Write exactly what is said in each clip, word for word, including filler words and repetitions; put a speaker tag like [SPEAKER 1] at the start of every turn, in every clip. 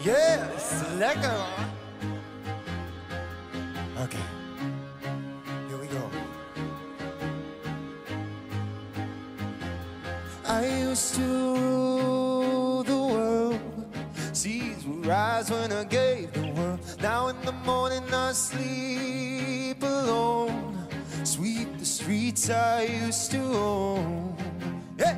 [SPEAKER 1] Yeah, selector. Okay, here we go. I used to rule the world. Seas would rise when I gave the world. Now in the morning I sleep alone. Sweep the streets I used to own. Hey!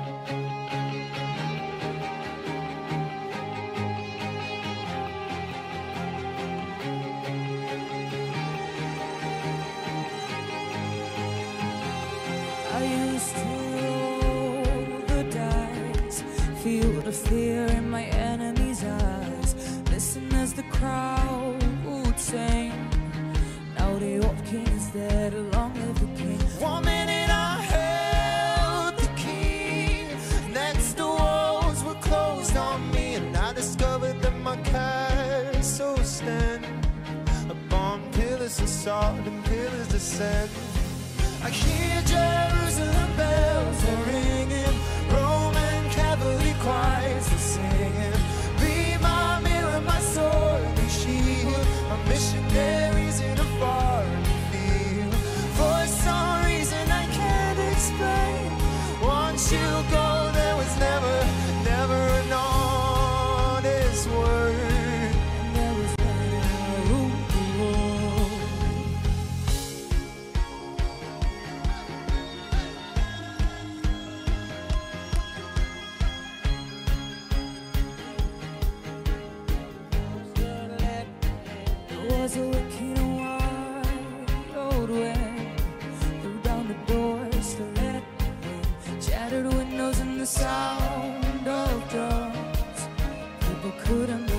[SPEAKER 2] I used to roll the dice, feel the fear in my enemy's eyes, listen as the crowd would sing. Now the old king is dead, long live the king.
[SPEAKER 1] One minute I held the key, next the walls were closed on me, and I discovered that my castle stand upon pillars of salt and pillars of sand. I hear Jerusalem bells are ringing, Roman cavalry choirs are singing. Be my mirror, my sword, my shield, my missionaries in a foreign field. For some reason I can't explain, once you go there was never, never an honest word.
[SPEAKER 2] And there was never room for war. There was a wicked and wide old wind, threw down the doors to let in, shattered windows and the sound of drums. People couldn't